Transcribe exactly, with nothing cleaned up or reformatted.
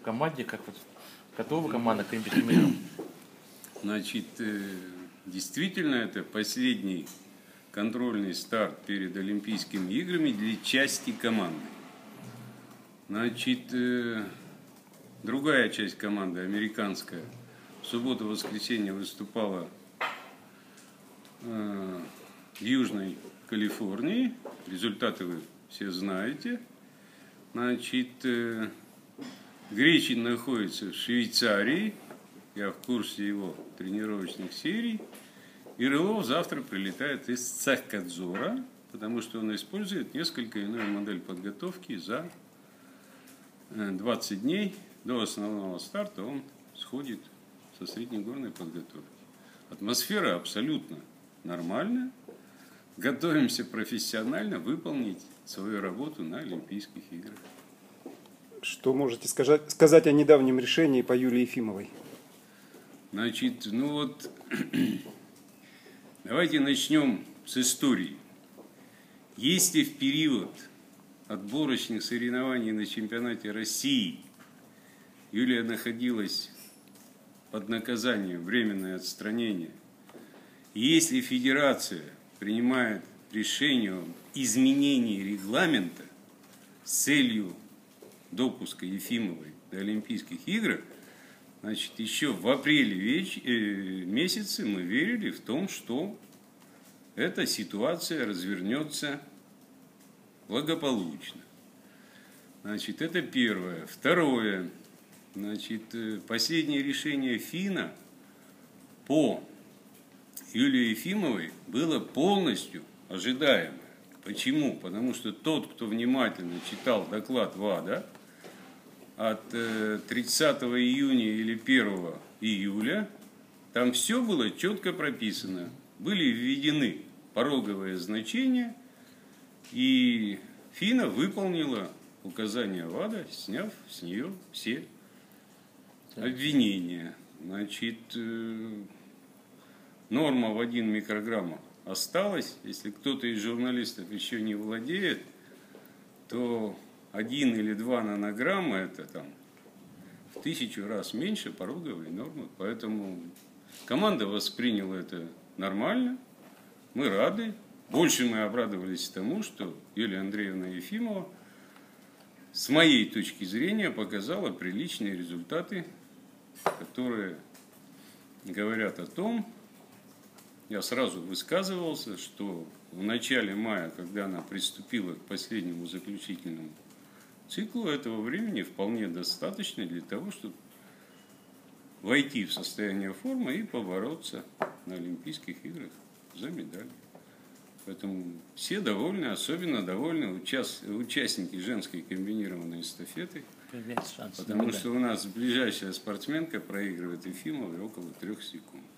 в команде, как вот готова команда к Олимпийским играм? Значит, действительно, это последний контрольный старт перед Олимпийскими играми для части команды. Значит, другая часть команды, американская, в субботу-воскресенье выступала в Южной Калифорнии. Результаты вы все знаете. Значит, Гречин находится в Швейцарии. Я в курсе его тренировочных серий. И Рылов завтра прилетает из Цахкадзора, потому что он использует несколько иную модель подготовки. За двадцать дней до основного старта он сходит со среднегорной подготовки. Атмосфера абсолютно нормальная. Готовимся профессионально выполнить свою работу на Олимпийских играх. Что можете сказать, сказать о недавнем решении по Юлии Ефимовой? Значит, ну вот, давайте начнем с истории. Если в период отборочных соревнований на чемпионате России Юлия находилась под наказанием, временное отстранение, и если федерация принимает решение об изменении регламента с целью допуска Ефимовой до Олимпийских игр, значит, еще в апреле веч... э, месяце мы верили в том, что эта ситуация развернется благополучно. Значит, это первое. Второе. Значит, последнее решение ФИНА по Юлии Ефимовой было полностью ожидаемое. Почему? Потому что тот, кто внимательно читал доклад ВАДА от тридцатого июня или первого июля, там все было четко прописано. Были введены пороговые значения, и ФИНА выполнила указания ВАДА, сняв с нее все обвинения. Значит, норма в один микрограмм осталась. Если кто-то из журналистов еще не владеет, то один или два нанограмма это там в тысячу раз меньше пороговой нормы. Поэтому команда восприняла это нормально. Мы рады. Больше мы обрадовались тому, что Юлия Андреевна Ефимова с моей точки зрения показала приличные результаты, которые говорят о том, я сразу высказывался, что в начале мая, когда она приступила к последнему заключительному циклу, этого времени вполне достаточно для того, чтобы войти в состояние формы и побороться на Олимпийских играх за медали. Поэтому все довольны, особенно довольны участ... участники женской комбинированной эстафеты, потому что у нас ближайшая спортсменка проигрывает Ефимовой около трех секунд.